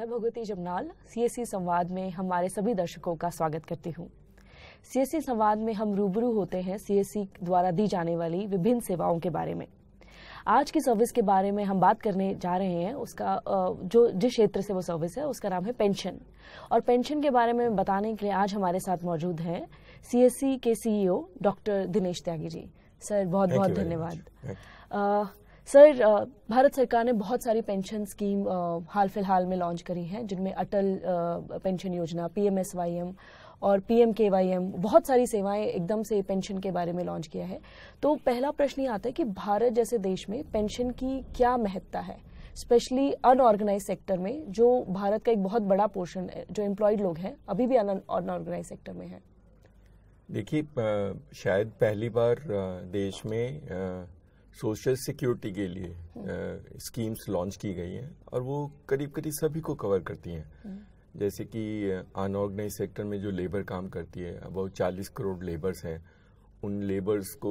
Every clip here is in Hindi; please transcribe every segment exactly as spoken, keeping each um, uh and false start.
मैं भगवती जमनाल सीएससी संवाद में हमारे सभी दर्शकों का स्वागत करती हूँ। सीएससी संवाद में हम रूबरू होते हैं सीएससी द्वारा दी जाने वाली विभिन्न सेवाओं के बारे में। आज की सर्विस के बारे में हम बात करने जा रहे हैं, उसका जो जिस क्षेत्र से वो सर्विस है उसका नाम है पेंशन। और पेंशन के बारे में बताने के लिए आज हमारे साथ मौजूद हैं सीएससी के CEO doctor Dinesh Tyagi ji. Sir बहुत बहुत धन्यवाद। सर, भारत सरकार ने बहुत सारी पेंशन स्कीम हाल फिलहाल में लॉन्च करी हैं, जिनमें अटल पेंशन योजना, पीएमएसवाईएम और पीएमकेवाईएम, बहुत सारी सेवाएं एकदम से पेंशन के बारे में लॉन्च किया है। तो पहला प्रश्न ये आता है कि भारत जैसे देश में पेंशन की क्या महत्ता है, स्पेशली अनऑर्गेनाइज सेक्टर में, जो भारत का एक बहुत बड़ा पोर्शन है, जो एम्प्लॉयड लोग हैं अभी भी अनऑर्गेनाइज सेक्टर में है। देखिए, शायद पहली बार देश में सोशल सिक्योरिटी के लिए स्कीम्स लॉन्च की गई हैं और वो करीब करीब सभी को कवर करती हैं। जैसे कि अनऑर्गेनाइज सेक्टर में जो लेबर काम करती है, अबाउट चालीस करोड़ लेबर्स हैं। उन लेबर्स को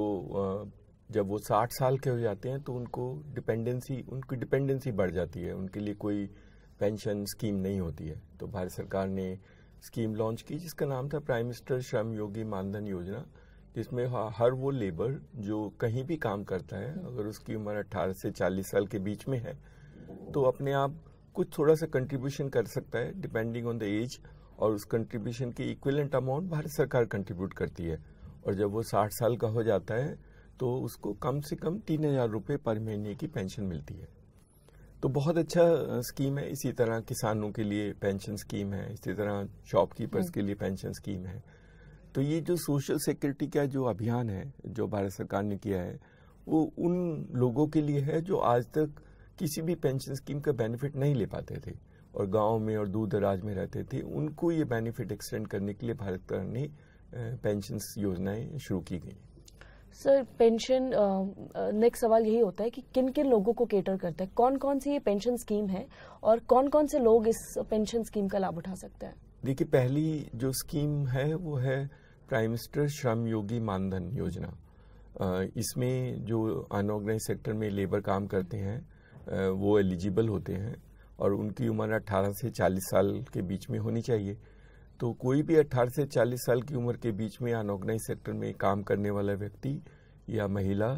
जब वो साठ साल के हो जाते हैं तो उनको डिपेंडेंसी उनकी डिपेंडेंसी बढ़ जाती है, उनके लिए कोई पेंशन स्कीम नहीं होती है। तो भारत सरकार ने स्कीम लॉन्च की जिसका नाम था प्राइम मिनिस्टर श्रम योगी मानधन योजना, जिसमें हर वो लेबर जो कहीं भी काम करता है, अगर उसकी उम्र अठारह से चालीस साल के बीच में है, तो अपने आप कुछ थोड़ा सा कंट्रीब्यूशन कर सकता है डिपेंडिंग ऑन द एज, और उस कंट्रीब्यूशन की इक्विवेलेंट अमाउंट भारत सरकार कंट्रीब्यूट करती है। और जब वो साठ साल का हो जाता है तो उसको कम से कम तीन हजार रुपये पर महीने की पेंशन मिलती है। तो बहुत अच्छा स्कीम है। इसी तरह किसानों के लिए पेंशन स्कीम है, इसी तरह शॉपकीपर्स के लिए पेंशन स्कीम है। तो ये जो सोशल सिक्योरिटी का जो अभियान है जो भारत सरकार ने किया है, वो उन लोगों के लिए है जो आज तक किसी भी पेंशन स्कीम का बेनिफिट नहीं ले पाते थे और गांव में और दूर दराज में रहते थे। उनको ये बेनिफिट एक्सटेंड करने के लिए भारत सरकार ने पेंशन योजनाएं शुरू की गई। सर, पेंशन, नेक्स्ट सवाल यही होता है कि किन किन लोगों को केटर करता है, कौन कौन सी ये पेंशन स्कीम है और कौन कौन से लोग इस पेंशन स्कीम का लाभ उठा सकते हैं? देखिए, पहली जो स्कीम है वो है प्राइम मिनिस्टर श्रम योगी मानधन योजना। इसमें जो अनऑर्गेनाइज सेक्टर में लेबर काम करते हैं वो एलिजिबल होते हैं और उनकी उम्र अठारह से चालीस साल के बीच में होनी चाहिए। तो कोई भी अठारह से चालीस साल की उम्र के बीच में अनऑर्गेनाइज सेक्टर में काम करने वाला व्यक्ति या महिला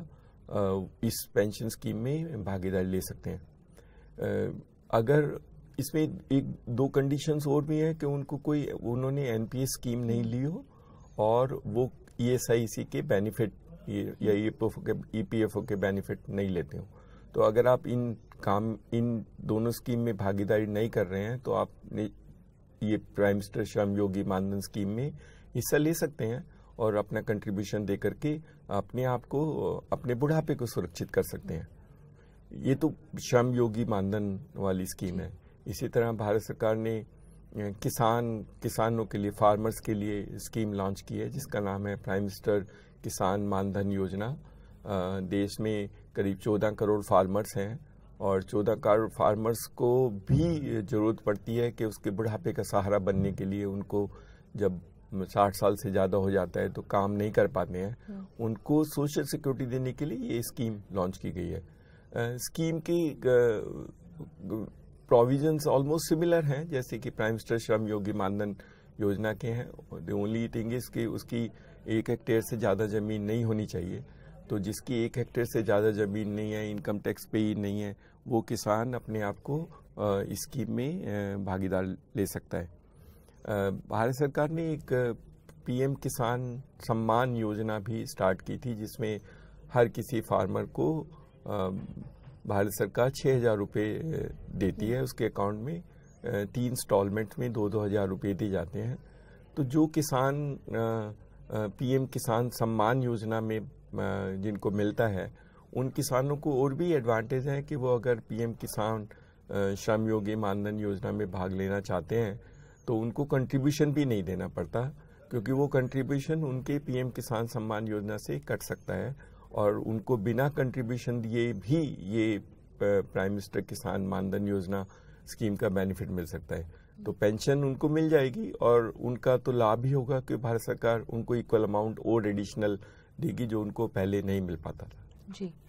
इस पेंशन स्कीम में भागीदारी ले सकते हैं। अगर इसमें एक दो कंडीशंस और भी हैं कि उनको कोई उन्होंने एनपीएस स्कीम नहीं ली हो और वो ईएसआईसी के बेनिफिट या ईपीएफओ के बेनिफिट नहीं लेते हो। तो अगर आप इन काम इन दोनों स्कीम में भागीदारी नहीं कर रहे हैं तो आप ये prime minister Shram Yogi Maandhan scheme में हिस्सा ले सकते हैं और अपना कंट्रीब्यूशन दे करके अपने आप को, अपने बुढ़ापे को सुरक्षित कर सकते हैं। ये तो श्रम योगी मानधन वाली स्कीम है। इसी तरह भारत सरकार ने किसान किसानों के लिए, फार्मर्स के लिए स्कीम लॉन्च की है जिसका नाम है प्राइम मिनिस्टर किसान मानधन योजना। देश में करीब चौदह करोड़ फार्मर्स हैं और चौदह करोड़ फार्मर्स को भी ज़रूरत पड़ती है कि उसके बुढ़ापे का सहारा बनने के लिए, उनको जब साठ साल से ज़्यादा हो जाता है तो काम नहीं कर पाते हैं, उनको सोशल सिक्योरिटी देने के लिए ये स्कीम लॉन्च की गई है। स्कीम की प्रोविजंस ऑलमोस्ट सिमिलर हैं जैसे कि प्राइम मिनिस्टर श्रम योगी मानधन योजना के हैं। द ओनली थिंग इज कि उसकी एक हेक्टेयर से ज़्यादा ज़मीन नहीं होनी चाहिए। तो जिसकी एक हेक्टेयर से ज़्यादा ज़मीन नहीं है, इनकम टैक्स पे ही नहीं है, वो किसान अपने आप को इस स्कीम में भागीदार ले सकता है। भारत सरकार ने एक पीएम किसान सम्मान योजना भी स्टार्ट की थी जिसमें हर किसी फार्मर को भारत सरकार छः हज़ार रुपये देती है उसके अकाउंट में। तीन इंस्टॉलमेंट में दो दो हज़ार रुपये दिए जाते हैं। तो जो किसान पीएम किसान सम्मान योजना में जिनको मिलता है, उन किसानों को और भी एडवांटेज है कि वो अगर पीएम किसान श्रम योगी मानधन योजना में भाग लेना चाहते हैं तो उनको कंट्रीब्यूशन भी नहीं देना पड़ता, क्योंकि वो कंट्रीब्यूशन उनके पीएम किसान सम्मान योजना से कट सकता है और उनको बिना कंट्रीब्यूशन दिए भी ये प्राइम मिनिस्टर किसान मानधन योजना स्कीम का बेनिफिट मिल सकता है। तो पेंशन उनको मिल जाएगी और उनका तो लाभ ही होगा कि भारत सरकार उनको इक्वल अमाउंट और एडिशनल देगी जो उनको पहले नहीं मिल पाता था। जी,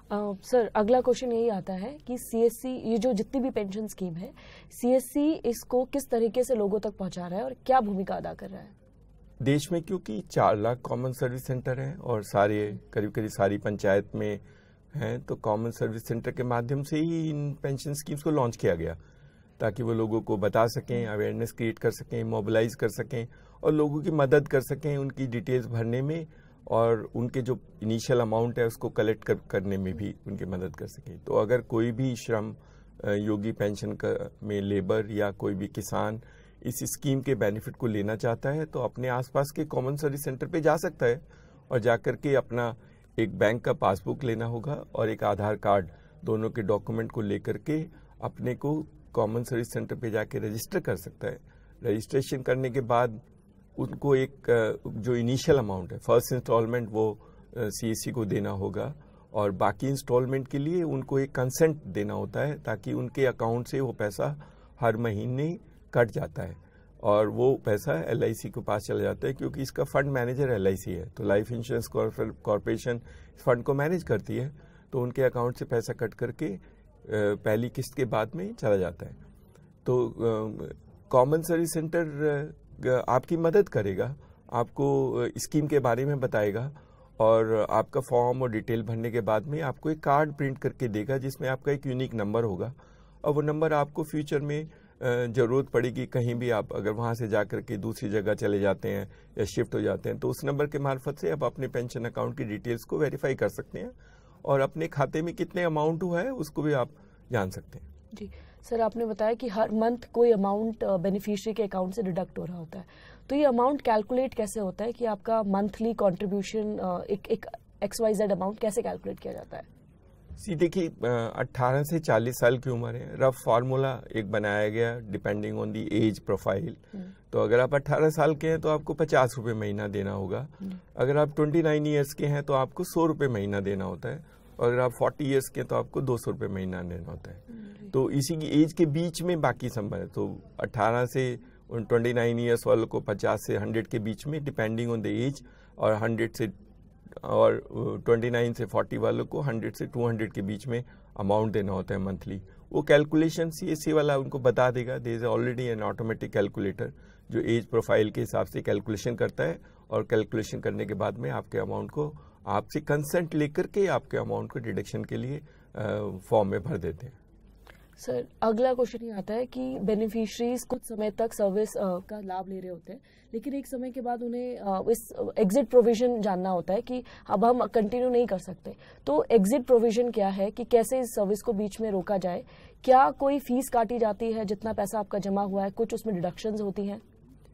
सर अगला क्वेश्चन यही आता है कि सीएससी ये जो जितनी भी पेंशन स्कीम है, सीएससी इसको किस तरीके से लोगों तक पहुंचा रहा है और क्या भूमिका अदा कर रहा है देश में? क्योंकि चार लाख कॉमन सर्विस सेंटर हैं और सारे करीब करीब सारी पंचायत में हैं, तो कॉमन सर्विस सेंटर के माध्यम से ही इन पेंशन स्कीम्स को लॉन्च किया गया ताकि वो लोगों को बता सकें, अवेयरनेस क्रिएट कर सकें, मोबिलाइज कर सकें और लोगों की मदद कर सकें उनकी डिटेल्स भरने में और उनके जो इनिशियल अमाउंट है उसको कलेक्ट कर, करने में भी उनकी मदद कर सकें। तो अगर कोई भी श्रम योगी पेंशन का में लेबर या कोई भी किसान इस स्कीम के बेनिफिट को लेना चाहता है तो अपने आसपास के कॉमन सर्विस सेंटर पे जा सकता है और जाकर के अपना एक बैंक का पासबुक लेना होगा और एक आधार कार्ड, दोनों के डॉक्यूमेंट को लेकर के अपने को कॉमन सर्विस सेंटर पे जाके रजिस्टर कर सकता है। रजिस्ट्रेशन करने के बाद उनको एक जो इनिशियल अमाउंट है, फर्स्ट इंस्टॉलमेंट, वो सीएससी को देना होगा और बाकी इंस्टॉलमेंट के लिए उनको एक कंसेंट देना होता है ताकि उनके अकाउंट से वो पैसा हर महीने कट जाता है और वो पैसा एलआईसी के पास चला जाता है क्योंकि इसका फंड मैनेजर एलआईसी है। तो लाइफ इंश्योरेंस कॉर्पोरेशन फंड को मैनेज करती है, तो उनके अकाउंट से पैसा कट करके पहली किस्त के बाद में चला जाता है। तो कॉमन सर्विस सेंटर आपकी मदद करेगा, आपको स्कीम के बारे में बताएगा और आपका फॉर्म और डिटेल भरने के बाद में आपको एक कार्ड प्रिंट करके देगा जिसमें आपका एक यूनिक नंबर होगा और वो नंबर आपको फ्यूचर में ज़रूरत पड़ेगी, कहीं भी आप अगर वहाँ से जाकर के दूसरी जगह चले जाते हैं या शिफ्ट हो जाते हैं तो उस नंबर के मार्फत से आप अपने पेंशन अकाउंट की डिटेल्स को वेरीफाई कर सकते हैं और अपने खाते में कितने अमाउंट हुआ है उसको भी आप जान सकते हैं। जी सर, आपने बताया कि हर मंथ कोई अमाउंट बेनिफिशियरी के अकाउंट से डिडक्ट हो रहा होता है, तो ये अमाउंट कैलकुलेट कैसे होता है कि आपका मंथली कंट्रीब्यूशन एक एक एक्स वाई जेड अमाउंट कैसे कैलकुलेट किया जाता है? सी देखिए, अट्ठारह से चालीस साल की उम्र है, रफ फार्मूला एक बनाया गया depending on the age profile. तो अगर आप अट्ठारह साल के हैं तो आपको पचास रुपये महीना देना होगा, अगर आप ट्वेंटी नाइन ईयर्स के हैं तो आपको सौ रुपये महीना देना होता है और अगर आप फोर्टी ईयर्स के हैं तो आपको दो सौ रुपये महीना देना होता है। तो इसी की एज के बीच में बाकी संभव है, तो अट्ठारह से ट्वेंटी नाइन ईयर्स वालों को पचास से हंड्रेड के बीच में डिपेंडिंग ऑन द एज और हंड्रेड से और ट्वेंटी नाइन से फोर्टी वालों को हंड्रेड से टू हंड्रेड के बीच में अमाउंट देना होता है मंथली। वो कैलकुलेशन सीएससी वाला उनको बता देगा, there is already an automatic calculator जो एज प्रोफाइल के हिसाब से कैलकुलेशन करता है और कैलकुलेशन करने के बाद में आपके अमाउंट को आपसे कंसेंट लेकर के आपके अमाउंट को डिडक्शन के लिए फॉर्म में भर देते हैं। सर अगला क्वेश्चन ये आता है कि बेनिफिशरीज कुछ समय तक सर्विस का लाभ ले रहे होते हैं लेकिन एक समय के बाद उन्हें इस एग्जिट प्रोविजन जानना होता है कि अब हम कंटिन्यू नहीं कर सकते, तो एग्जिट प्रोविजन क्या है कि कैसे इस सर्विस को बीच में रोका जाए? क्या कोई फीस काटी जाती है? जितना पैसा आपका जमा हुआ है कुछ उसमें डिडक्शंस होती हैं?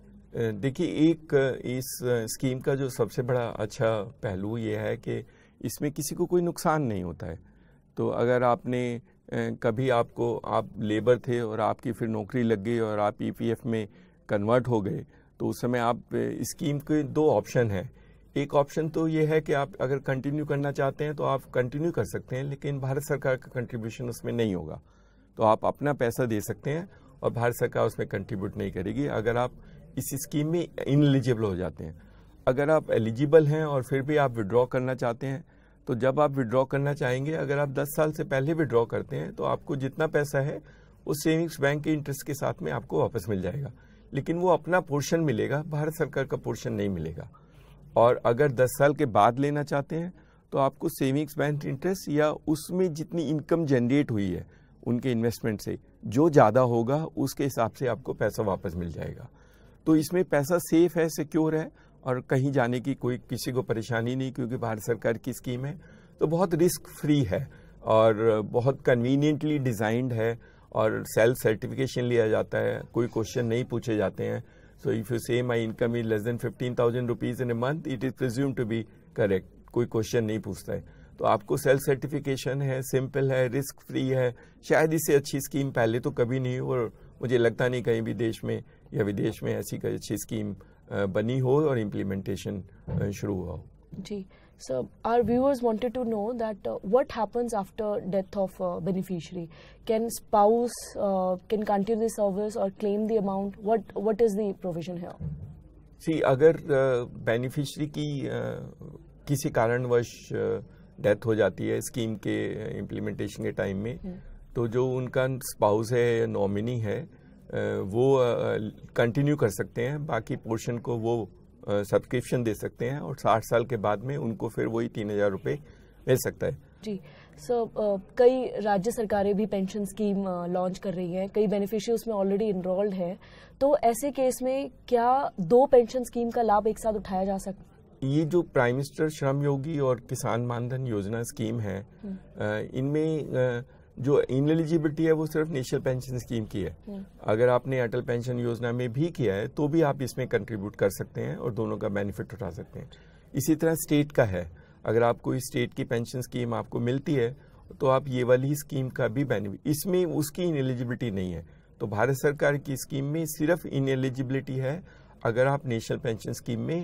देखिए, एक इस स्कीम का जो सबसे बड़ा अच्छा पहलू ये है कि इसमें किसी को कोई नुकसान नहीं होता है। तो अगर आपने कभी आपको आप लेबर थे और आपकी फिर नौकरी लग गई और आप ईपीएफ में कन्वर्ट हो गए तो उस समय आप स्कीम के दो ऑप्शन हैं। एक ऑप्शन तो ये है कि आप अगर कंटिन्यू करना चाहते हैं तो आप कंटिन्यू कर सकते हैं लेकिन भारत सरकार का कंट्रीब्यूशन उसमें नहीं होगा, तो आप अपना पैसा दे सकते हैं और भारत सरकार उसमें कंट्रीब्यूट नहीं करेगी अगर आप इस स्कीम में इनएलिजिबल हो जाते हैं। अगर आप एलिजिबल हैं और फिर भी आप विड्रॉ करना चाहते हैं तो जब आप विड्रॉ करना चाहेंगे, अगर आप दस साल से पहले विड्रॉ करते हैं तो आपको जितना पैसा है वो सेविंग्स बैंक के इंटरेस्ट के साथ में आपको वापस मिल जाएगा, लेकिन वो अपना पोर्शन मिलेगा, भारत सरकार का पोर्शन नहीं मिलेगा। और अगर दस साल के बाद लेना चाहते हैं तो आपको सेविंग्स बैंक इंटरेस्ट या उसमें जितनी इनकम जनरेट हुई है उनके इन्वेस्टमेंट से जो ज़्यादा होगा उसके हिसाब से आपको पैसा वापस मिल जाएगा। तो इसमें पैसा सेफ है, सिक्योर है और कहीं जाने की कोई किसी को परेशानी नहीं क्योंकि भारत सरकार की स्कीम है, तो बहुत रिस्क फ्री है और बहुत कन्वीनियंटली डिज़ाइंड है और सेल्फ सर्टिफिकेशन लिया जाता है, कोई क्वेश्चन नहीं पूछे जाते हैं। सो if you say my income is less than fifteen thousand rupees in a month it is presume to be correct, कोई क्वेश्चन नहीं पूछता है। तो आपको सेल्फ सर्टिफिकेशन है, सिंपल है, रिस्क फ्री है, शायद इससे अच्छी स्कीम पहले तो कभी नहीं हो और मुझे लगता नहीं कहीं भी देश में या विदेश में ऐसी कोई अच्छी स्कीम बनी हो और इम्प्लीमेंटेशन शुरू हुआ हो। जी sir, our viewers wanted to know that uh, what happens after death of uh, beneficiary? Can spouse uh, can continue the service or claim the amount? What what is the provision here? See अगर बेनिफिशरी uh, की uh, किसी कारणवश uh, डेथ हो जाती है स्कीम के इम्प्लीमेंटेशन के टाइम में, तो जो उनका स्पाउस है या नॉमिनी है वो कंटिन्यू कर सकते हैं, बाकी पोर्शन को वो सब्सक्रिप्शन दे सकते हैं और साठ साल के बाद में उनको फिर वही तीन हजार रुपये मिल सकता है। जी सर, so, uh, कई राज्य सरकारें भी पेंशन स्कीम लॉन्च कर रही हैं, कई बेनिफिशियरी उसमें ऑलरेडी इनरोल्ड हैं, तो ऐसे केस में क्या दो पेंशन स्कीम का लाभ एक साथ उठाया जा सकता है? ये जो प्राइम मिनिस्टर श्रम योगी और किसान मानधन योजना स्कीम है, इनमें जो इनएलिजिबिलिटी है वो सिर्फ नेशनल पेंशन स्कीम की है। अगर आपने अटल पेंशन योजना में भी किया है तो भी आप इसमें कंट्रीब्यूट कर सकते हैं और दोनों का बेनिफिट उठा सकते हैं। इसी तरह स्टेट का है, अगर आप कोई स्टेट की पेंशन स्कीम आपको मिलती है तो आप ये वाली स्कीम का भी बेनिफिट, इसमें उसकी इनएलिजिबिलिटी नहीं है। तो भारत सरकार की स्कीम में सिर्फ इनएलिजिबिलिटी है अगर आप नेशनल पेंशन स्कीम में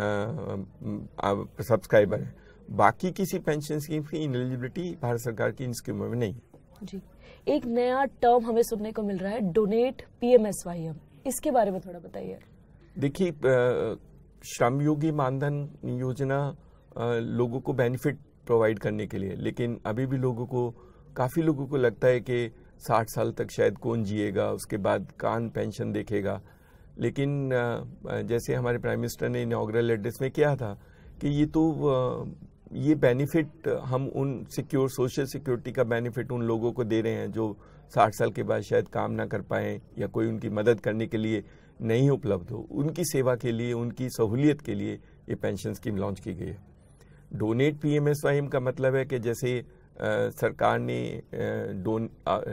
सब्सक्राइबर हैं, बाकी किसी पेंशन स्कीम की इनएलिजिबिलिटी भारत सरकार की इन स्कीमों में नहीं है। जी, एक नया टर्म हमें सुनने को मिल रहा है, डोनेट पीएमएसवाईएम, इसके बारे में थोड़ा बताइए। देखिए, श्रम योगी मानधन योजना लोगों को बेनिफिट प्रोवाइड करने के लिए, लेकिन अभी भी लोगों को, काफ़ी लोगों को लगता है कि साठ साल तक शायद कौन जिएगा, उसके बाद कौन पेंशन देखेगा। लेकिन जैसे हमारे प्राइम मिनिस्टर ने इनॉग्रल एड्रेस में किया था कि ये तो ये बेनिफिट हम उन सिक्योर सोशल सिक्योरिटी का बेनिफिट उन लोगों को दे रहे हैं जो साठ साल के बाद शायद काम ना कर पाएं या कोई उनकी मदद करने के लिए नहीं उपलब्ध हो, उनकी सेवा के लिए, उनकी सहूलियत के लिए ये पेंशन स्कीम लॉन्च की गई है। डोनेट पीएमएसवाईएम का मतलब है कि जैसे आ, सरकार ने डोन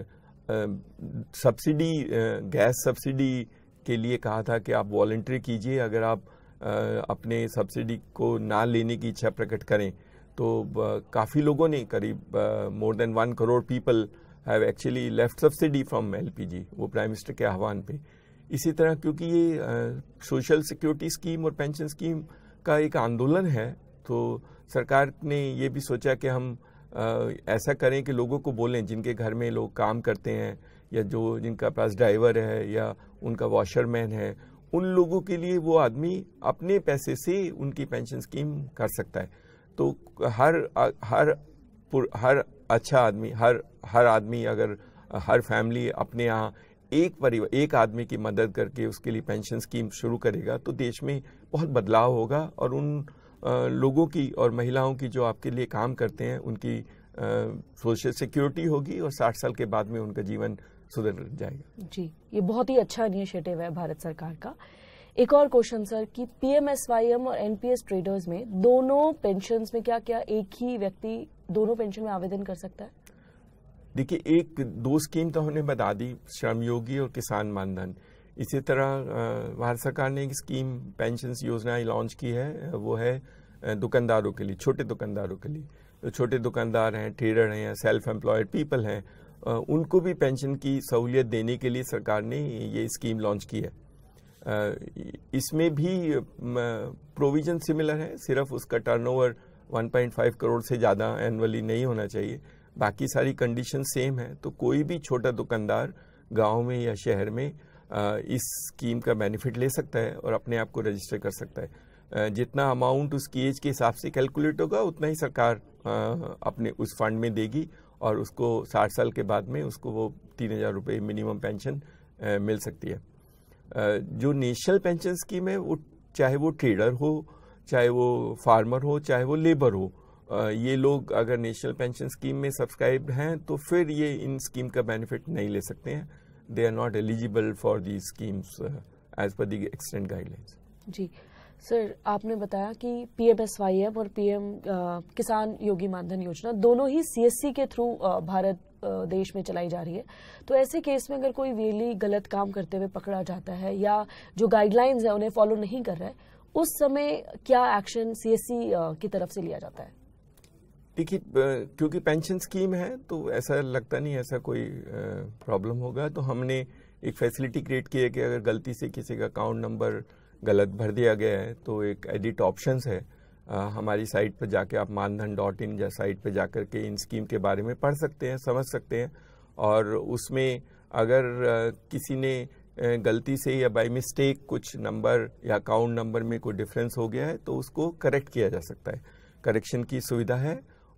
सब्सिडी, गैस सब्सिडी के लिए कहा था कि आप वॉलंटरी कीजिए, अगर आप आ, अपने सब्सिडी को ना लेने की इच्छा प्रकट करें तो काफ़ी लोगों ने, करीब more than one crore people have actually left subsidy from LPG, वो प्राइम मिनिस्टर के आह्वान पे। इसी तरह क्योंकि ये सोशल सिक्योरिटी स्कीम और पेंशन स्कीम का एक आंदोलन है, तो सरकार ने ये भी सोचा कि हम आ, ऐसा करें कि लोगों को बोलें, जिनके घर में लोग काम करते हैं या जो जिनका पास ड्राइवर है या उनका वॉशरमैन है, उन लोगों के लिए वो आदमी अपने पैसे से उनकी पेंशन स्कीम कर सकता है। तो हर हर हर अच्छा आदमी, हर हर आदमी अगर हर फैमिली अपने यहाँ एक परिवार, एक आदमी की मदद करके उसके लिए पेंशन स्कीम शुरू करेगा तो देश में बहुत बदलाव होगा और उन लोगों की और महिलाओं की जो आपके लिए काम करते हैं उनकी सोशल सिक्योरिटी होगी और साठ साल के बाद में उनका जीवन सुधर जाएगा। जी, ये बहुत ही अच्छा इनिशिएटिव है भारत सरकार का। एक और क्वेश्चन सर, कि पीएमएसवाईएम और एनपीएस ट्रेडर्स में दोनों पेंशन्स में क्या क्या एक ही व्यक्ति दोनों पेंशन में आवेदन कर सकता है? देखिए, एक दो स्कीम तो हमने बता दी, श्रम योगी और किसान मानधन। इसी तरह भारत सरकार ने एक स्कीम पेंशन योजना लॉन्च की है, वो है दुकानदारों के लिए, छोटे दुकानदारों के लिए। जो छोटे दुकानदार हैं, ट्रेडर हैं या सेल्फ एम्प्लॉयड पीपल हैं, उनको भी पेंशन की सहूलियत देने के लिए सरकार ने ये स्कीम लॉन्च की है। इसमें भी प्रोविजन सिमिलर है, सिर्फ उसका turnover one point five crore से ज़्यादा एनुअली नहीं होना चाहिए, बाकी सारी कंडीशन सेम है। तो कोई भी छोटा दुकानदार गांव में या शहर में इस स्कीम का बेनिफिट ले सकता है और अपने आप को रजिस्टर कर सकता है। जितना अमाउंट उसकी एज के हिसाब से कैलकुलेट होगा उतना ही सरकार अपने उस फंड में देगी और उसको साठ साल के बाद में उसको वो तीन हजार रुपये मिनिमम पेंशन मिल सकती है। जो नेशनल पेंशन स्कीम है, वो चाहे वो ट्रेडर हो, चाहे वो फार्मर हो, चाहे वो लेबर हो, ये लोग अगर नेशनल पेंशन स्कीम में सब्सक्राइब हैं तो फिर ये इन स्कीम का बेनिफिट नहीं ले सकते हैं। They are not eligible for the schemes as per the extent guidelines. जी सर, आपने बताया कि पीएमएसवाईएम और पीएम किसान योगी मानधन योजना दोनों ही सीएससी के थ्रू भारत देश में चलाई जा रही है। तो ऐसे केस में अगर कोई रियली गलत काम करते हुए पकड़ा जाता है या जो गाइडलाइंस है उन्हें फॉलो नहीं कर रहा है, उस समय क्या एक्शन सीएससी की तरफ से लिया जाता है? देखिए, क्योंकि पेंशन स्कीम है तो ऐसा लगता नहीं ऐसा कोई प्रॉब्लम होगा। तो हमने एक फैसिलिटी क्रिएट की है कि अगर गलती से किसी का अकाउंट नंबर गलत भर दिया गया है तो एक एडिट ऑप्शंस है, आ, हमारी साइट पर जाके आप मानधन डॉट इन या साइट पर जाकर के इन स्कीम के बारे में पढ़ सकते हैं, समझ सकते हैं। और उसमें अगर आ, किसी ने गलती से या बाय मिस्टेक कुछ नंबर या अकाउंट नंबर में कोई डिफरेंस हो गया है तो उसको करेक्ट किया जा सकता है, करेक्शन की सुविधा है।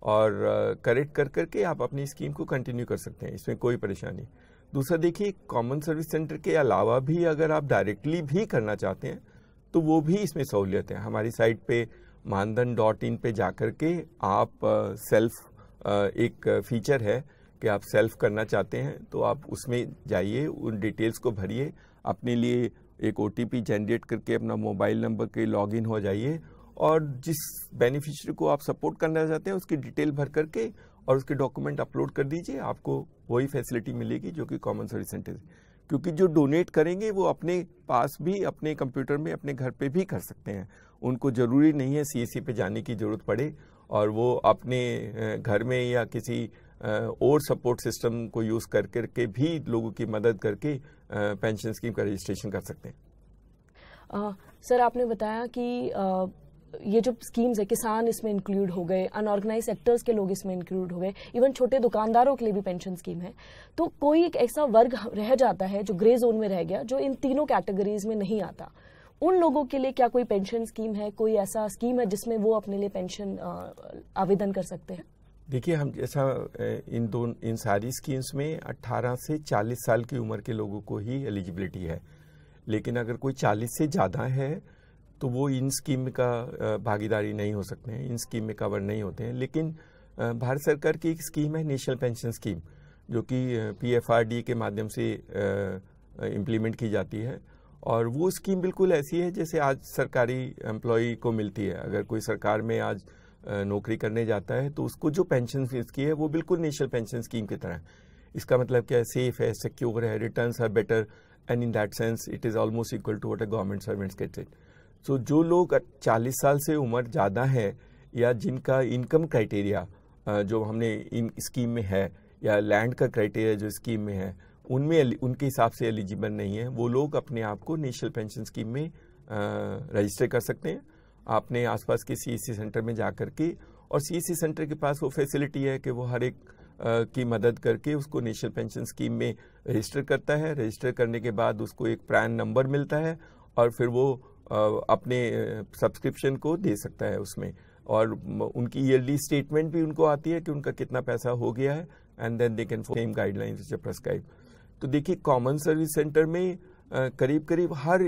और करेक्ट कर करके आप अपनी स्कीम को कंटिन्यू कर सकते हैं, इसमें कोई परेशानी। दूसरा देखिए, कॉमन सर्विस सेंटर के अलावा भी अगर आप डायरेक्टली भी करना चाहते हैं तो वो भी इसमें सहूलियत है। हमारी साइट पे मानधन डॉट इन पे जा कर के आप सेल्फ एक फीचर है कि आप सेल्फ करना चाहते हैं तो आप उसमें जाइए, उन डिटेल्स को भरिए, अपने लिए एक ओटीपी जनरेट करके अपना मोबाइल नंबर के लॉगिन हो जाइए और जिस बेनिफिशियरी को आप सपोर्ट करना चाहते हैं उसकी डिटेल भर करके और उसके डॉक्यूमेंट अपलोड कर दीजिए, आपको वही फैसिलिटी मिलेगी जो कि कॉमन सर्विस सेंटर, क्योंकि जो डोनेट करेंगे वो अपने पास भी अपने कंप्यूटर में अपने घर पे भी कर सकते हैं। उनको ज़रूरी नहीं है सीएससी पे जाने की ज़रूरत पड़े और वो अपने घर में या किसी और सपोर्ट सिस्टम को यूज़ कर करके भी लोगों की मदद करके पेंशन स्कीम का रजिस्ट्रेशन कर सकते हैं। आ, सर आपने बताया कि आ, ये जो स्कीम्स है, किसान इसमें इंक्लूड हो गए, अनऑर्गेनाइज सेक्टर्स के लोग इसमें इंक्लूड हो गए, इवन छोटे दुकानदारों के लिए भी पेंशन स्कीम है, तो कोई एक ऐसा वर्ग रह जाता है जो ग्रे जोन में रह गया, जो इन तीनों कैटेगरीज में नहीं आता। उन लोगों के लिए क्या कोई पेंशन स्कीम है, कोई ऐसा स्कीम है जिसमें वो अपने लिए पेंशन आवेदन कर सकते हैं? देखिए, हम जैसा इन दोनों इन सारी स्कीम्स में अट्ठारह से चालीस साल की उम्र के लोगों को ही एलिजिबिलिटी है, लेकिन अगर कोई चालीस से ज़्यादा है तो वो इन स्कीम का भागीदारी नहीं हो सकते हैं, इन स्कीम में कवर नहीं होते हैं। लेकिन भारत सरकार की एक स्कीम है नेशनल पेंशन स्कीम, जो कि पीएफआरडी के माध्यम से इम्प्लीमेंट की जाती है और वो स्कीम बिल्कुल ऐसी है जैसे आज सरकारी एम्प्लॉय को मिलती है। अगर कोई सरकार में आज नौकरी करने जाता है तो उसको जो पेंशन की है वो बिल्कुल नेशनल पेंशन स्कीम की तरह है। इसका मतलब क्या है, सेफ है, सिक्योर है, returns are better and in that sense it is almost equal to what a government servants gets it. So जो लोग चालीस साल से उम्र ज़्यादा है या जिनका इनकम क्राइटेरिया जो हमने इन स्कीम में है या लैंड का क्राइटेरिया जो स्कीम में है उनमें उनके हिसाब से एलिजिबल नहीं है, वो लोग अपने आप को नेशनल पेंशन स्कीम में रजिस्टर कर सकते हैं। आपने आसपास के सीएससी सेंटर में जा कर के, और सीएससी सेंटर के पास वो फैसिलिटी है कि वो हर एक आ, की मदद करके उसको नेशनल पेंशन स्कीम में रजिस्टर करता है। रजिस्टर करने के बाद उसको एक प्रैन नंबर मिलता है और फिर वो आ, अपने सब्सक्रिप्शन को दे सकता है उसमें, और उनकी ईयरली स्टेटमेंट भी उनको आती है कि उनका कितना पैसा हो गया है and then they can follow same guidelines prescribe. तो देखिए, कॉमन सर्विस सेंटर में करीब करीब हर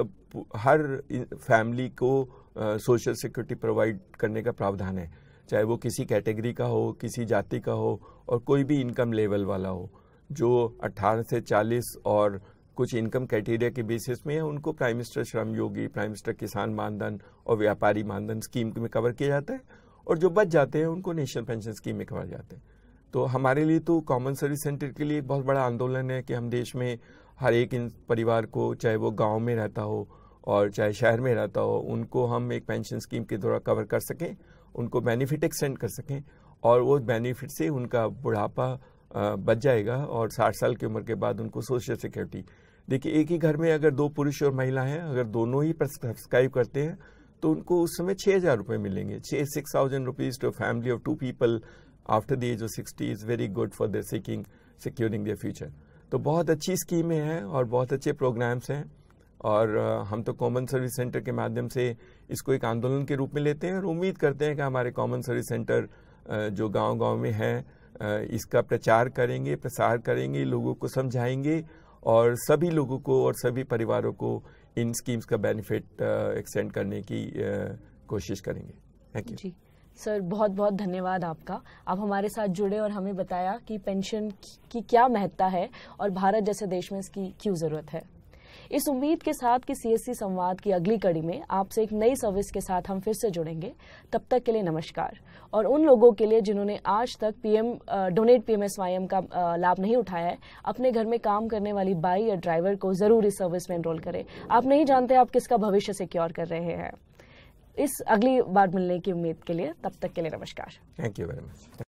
हर फैमिली को सोशल सिक्योरिटी प्रोवाइड करने का प्रावधान है, चाहे वो किसी कैटेगरी का हो, किसी जाति का हो और कोई भी इनकम लेवल वाला हो। जो अठारह से चालीस और कुछ इनकम क्राइटेरिया के बेसिस में है उनको prime minister Shram Yogi, prime minister किसान मानधन और व्यापारी मानधन स्कीम में कवर किया जाता है, और जो बच जाते हैं उनको नेशनल पेंशन स्कीम में कवर जाते हैं। तो हमारे लिए तो कॉमन सर्विस सेंटर के लिए एक बहुत बड़ा आंदोलन है कि हम देश में हर एक इन परिवार को, चाहे वो गांव में रहता हो और चाहे शहर में रहता हो, उनको हम एक पेंशन स्कीम के द्वारा कवर कर सकें, उनको बेनिफिट एक्सटेंड कर सकें और वो बेनिफिट से उनका बुढ़ापा बच जाएगा और साठ साल की उम्र के बाद उनको सोशल सिक्योरिटी। देखिए, एक ही घर में अगर दो पुरुष और महिला हैं, अगर दोनों ही सब्सक्राइब करते हैं तो उनको उस समय छः हज़ार रुपये मिलेंगे। छः six thousand rupees to family of two people after the age of sixty is very good for their seeking securing their future. तो बहुत अच्छी स्कीमें हैं और बहुत अच्छे प्रोग्राम्स हैं, और हम तो कॉमन सर्विस सेंटर के माध्यम से इसको एक आंदोलन के रूप में लेते हैं और उम्मीद करते हैं कि हमारे कॉमन सर्विस सेंटर जो गांव-गांव में हैं इसका प्रचार करेंगे, प्रसार करेंगे, लोगों को समझाएंगे और सभी लोगों को और सभी परिवारों को इन स्कीम्स का बेनिफिट एक्सटेंड करने की कोशिश करेंगे। थैंक यू जी सर, बहुत बहुत धन्यवाद आपका। आप हमारे साथ जुड़े और हमें बताया कि पेंशन की क्या महत्ता है और भारत जैसे देश में इसकी क्यों ज़रूरत है। इस उम्मीद के साथ कि सीएससी संवाद की अगली कड़ी में आपसे एक नई सर्विस के साथ हम फिर से जुड़ेंगे। तब तक के लिए नमस्कार। और उन लोगों के लिए जिन्होंने आज तक पीएम डोनेट पीएमएसवाईएम का लाभ नहीं उठाया है, अपने घर में काम करने वाली बाई या ड्राइवर को जरूर इस सर्विस में एनरोल करें। आप नहीं जानते आप किसका भविष्य सिक्योर कर रहे हैं। इस अगली बार मिलने की उम्मीद के लिए तब तक के लिए नमस्कार। Thank you very much.